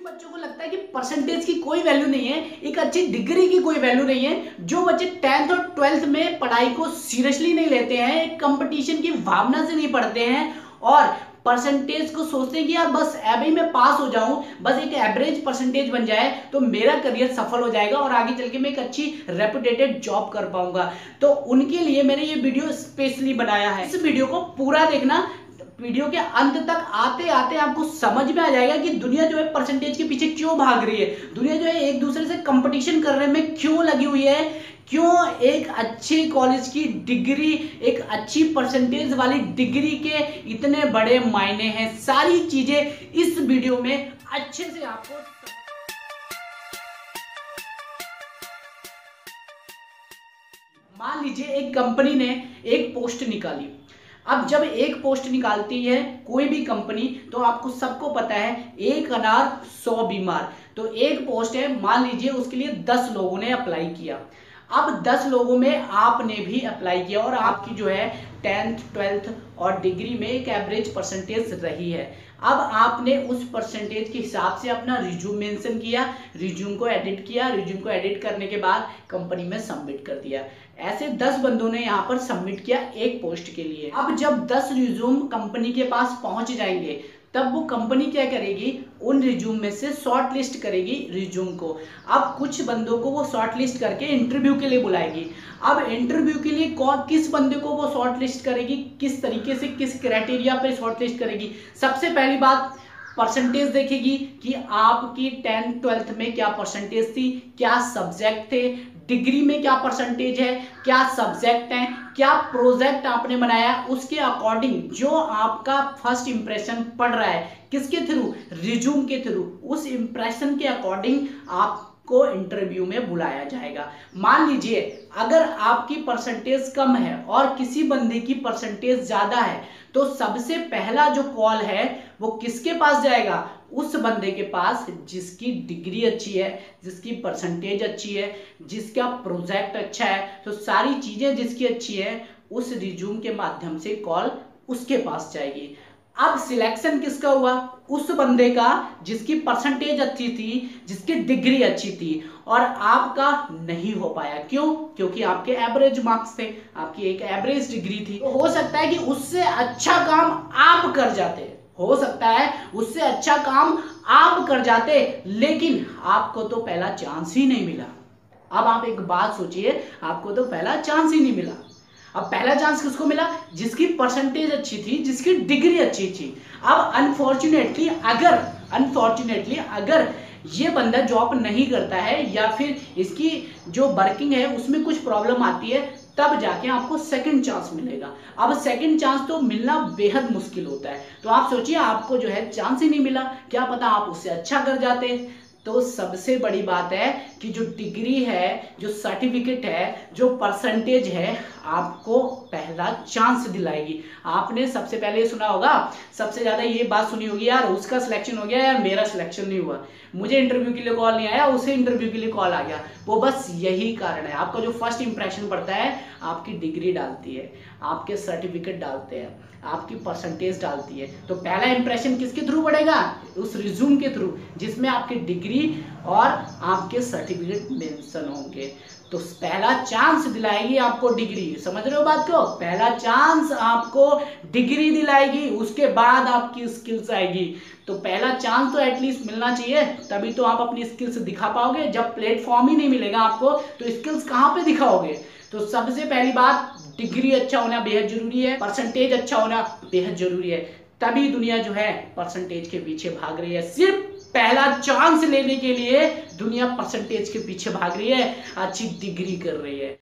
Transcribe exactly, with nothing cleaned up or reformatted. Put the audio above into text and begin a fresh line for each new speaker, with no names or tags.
बच्चों को लगता है कि परसेंटेज की कोई वैल्यू नहीं है, एक अच्छी डिग्री की कोई वैल्यू नहीं है। जो बच्चे टेंथ और ट्वेल्थ में पढ़ाई को सीरियसली नहीं लेते हैं, कंपटीशन की भावना से नहीं पढ़ते हैं और परसेंटेज को सोचते हैं कि यार बस अभी मैं पास हो जाऊं, बस एक एवरेज परसेंटेज बन जाए तो मेरा करियर सफल हो जाएगा और आगे चल के मैं एक अच्छी रेपुटेटेड जॉब कर पाऊंगा, तो उनके लिए मैंने ये वीडियो स्पेशली बनाया है। इस वीडियो को पूरा देखना, वीडियो के अंत तक आते आते आपको समझ में आ जाएगा कि दुनिया जो है परसेंटेज के पीछे क्यों भाग रही है, दुनिया जो है एक दूसरे से कंपटीशन करने में क्यों लगी हुई है, क्यों एक अच्छी कॉलेज की डिग्री, एक अच्छी परसेंटेज वाली डिग्री के इतने बड़े मायने हैं। सारी चीजें इस वीडियो में अच्छे से आपको मान लीजिए एक कंपनी ने एक पोस्ट निकाली। अब जब एक पोस्ट निकालती है कोई भी कंपनी तो आपको सबको पता है एक अनार सौ बीमार, तो एक पोस्ट है, मान लीजिए उसके लिए दस लोगों ने अप्लाई किया। अब दस लोगों में आपने भी अप्लाई किया और आपकी जो है टेंथ ट्वेल्थ और डिग्री में एक एवरेज परसेंटेज रही है। अब आपने उस परसेंटेज के हिसाब से अपना रिज्यूम मेंशन किया, रिज्यूम को एडिट किया, रिज्यूम को एडिट करने के बाद कंपनी में सबमिट कर दिया। ऐसे दस बंदों ने यहाँ पर सबमिट किया एक पोस्ट के लिए। अब जब दस रिज्यूम कंपनी के पास पहुंच जाएंगे तब वो कंपनी क्या करेगी, उन रिज्यूम में से शॉर्ट लिस्ट करेगी रिज्यूम को। अब कुछ बंदों को वो शॉर्ट लिस्ट करके इंटरव्यू के लिए बुलाएगी। अब इंटरव्यू के लिए कौन किस बंदे को वो शॉर्ट लिस्ट करेगी, किस तरीके से, किस क्राइटेरिया पे शॉर्ट लिस्ट करेगी। सबसे पहली बात परसेंटेज देखेगी कि आपकी टेंथ ट्वेल्थ में क्या परसेंटेज थी, क्या सब्जेक्ट थे, डिग्री में क्या परसेंटेज है, क्या सब्जेक्ट हैं, क्या प्रोजेक्ट आपने बनाया, उसके अकॉर्डिंग जो आपका फर्स्ट इंप्रेशन पड़ रहा है किसके थ्रू, रिज्यूम के थ्रू, उस इंप्रेशन के अकॉर्डिंग आपको इंटरव्यू में बुलाया जाएगा। मान लीजिए अगर आपकी परसेंटेज कम है और किसी बंदे की परसेंटेज ज्यादा है तो सबसे पहला जो कॉल है वो किसके पास जाएगा, उस बंदे के पास जिसकी डिग्री अच्छी है, जिसकी परसेंटेज अच्छी है, जिसका प्रोजेक्ट अच्छा है, तो सारी चीजें जिसकी अच्छी है उस रिज्यूम के माध्यम से कॉल उसके पास जाएगी। अब सिलेक्शन किसका हुआ, उस बंदे का जिसकी परसेंटेज अच्छी थी, जिसकी डिग्री अच्छी थी और आपका नहीं हो पाया। क्यों? क्योंकि आपके एवरेज मार्क्स थे, आपकी एक एवरेज डिग्री थी। तो हो सकता है कि उससे अच्छा काम आप कर जाते, हो सकता है उससे अच्छा काम आप कर जाते, लेकिन आपको तो पहला चांस ही नहीं मिला। अब आप एक बात सोचिए, आपको तो पहला चांस ही नहीं मिला। अब पहला चांस किसको मिला, जिसकी परसेंटेज अच्छी थी, जिसकी डिग्री अच्छी थी। अब अनफॉर्चुनेटली अगर अनफॉर्चुनेटली अगर ये बंदा जॉब नहीं करता है या फिर इसकी जो वर्किंग है उसमें कुछ प्रॉब्लम आती है, तब जाके आपको सेकंड चांस मिलेगा। अब सेकंड चांस तो मिलना बेहद मुश्किल होता है। तो आप सोचिए आपको जो है चांस ही नहीं मिला, क्या पता आप उससे अच्छा कर जाते। तो सबसे बड़ी बात है कि जो डिग्री है, जो सर्टिफिकेट है, जो परसेंटेज है, आपको पहला चांस दिलाएगी। आपने सबसे पहले सुना होगा, सबसे ज्यादा ये बात सुनी होगी, यार उसका सिलेक्शन हो गया, यार मेरा सिलेक्शन नहीं हुआ, मुझे इंटरव्यू के लिए कॉल नहीं आया, उसे इंटरव्यू के लिए कॉल आ गया। वो बस यही कारण है। आपका जो फर्स्ट इंप्रेशन पड़ता है, आपकी डिग्री डालती है, आपके सर्टिफिकेट डालते हैं, आपकी परसेंटेज डालती है। तो पहला इंप्रेशन किसके थ्रू पड़ेगा, उस रिज्यूम के थ्रू जिसमें आपकी डिग्री और आपके सर्टिफिकेट मेंशन होंगे। तो पहला चांस दिलाएगी आपको डिग्री, समझ रहे हो बात को, पहला चांस आपको डिग्री दिलाएगी, उसके बाद आपकी स्किल्स आएगी। तो पहला चांस तो एटलीस्ट मिलना चाहिए, तभी तो आप अपनी स्किल्स दिखा पाओगे। जब प्लेटफॉर्म ही नहीं मिलेगा आपको तो स्किल्स कहाँ पे दिखाओगे। तो सबसे पहली बात, डिग्री अच्छा होना बेहद जरूरी है, परसेंटेज अच्छा होना बेहद जरूरी है। तभी दुनिया जो है परसेंटेज के पीछे भाग रही है। सिर्फ पहला चांस लेने के लिए दुनिया परसेंटेज के पीछे भाग रही है, अच्छी डिग्री कर रही है।